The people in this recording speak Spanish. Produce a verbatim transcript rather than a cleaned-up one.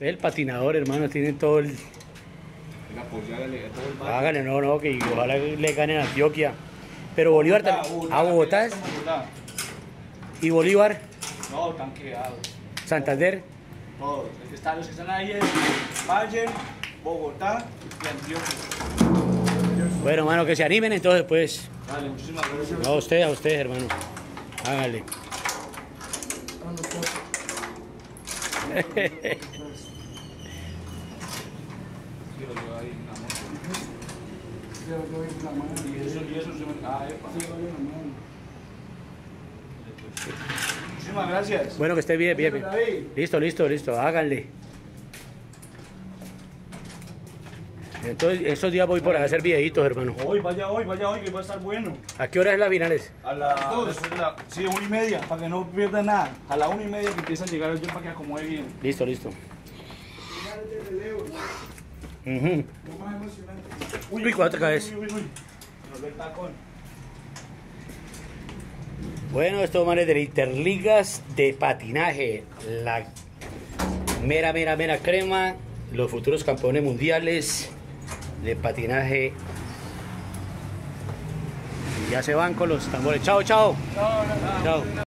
Usted es el patinador, hermano, tiene todo el... Venga, pues ya dale todo el barrio. Hágale, no, no, que ojalá le ganen a Antioquia. Pero Bolívar Bogotá, también. Bogotá, ¿A Bogotá es? Bogotá. ¿Y Bolívar? No, están quedados. ¿Santander? Todos. Los que están, los que están ahí es Valle, Bogotá y Antioquia. Bueno, hermano, que se animen entonces, pues. Dale, muchísimas gracias. A usted, a usted, hermano. Hágale. Quiero yo ahí una moto. Y eso, y eso se me... Ah, epa. Muchísimas gracias. Bueno, que esté bien, bien, bien. Listo, listo, listo. Háganle. Entonces, esos días voy por a hacer videitos, hermano. Hoy, vaya hoy, vaya hoy, que va a estar bueno. ¿A qué hora es la finales? A las dos. La, sí, una y media, para que no pierda nada. A la una y media que empieza a llegar yo para que acomode bien. Listo, listo. Uh-huh. Uy, cuatro cabezas. Uy, uy, uy. Nos ve el tacón. Bueno, estos manes de Interligas de patinaje. La mera, mera, mera crema. Los futuros campeones mundiales de patinaje. Y ya se van con los tambores. Chao, chao. No, no, no. Chao.